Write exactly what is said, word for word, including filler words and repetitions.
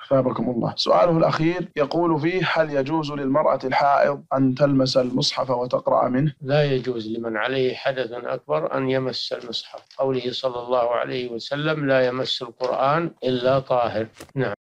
أثابكم الله. سؤاله الأخير يقول فيه: هل يجوز للمرأة الحائض أن تلمس المصحف وتقرأ منه؟ لا يجوز لمن عليه حدث أكبر أن يمس المصحف، قوله صلى الله عليه وسلم: لا يمس القرآن إلا طاهر. نعم.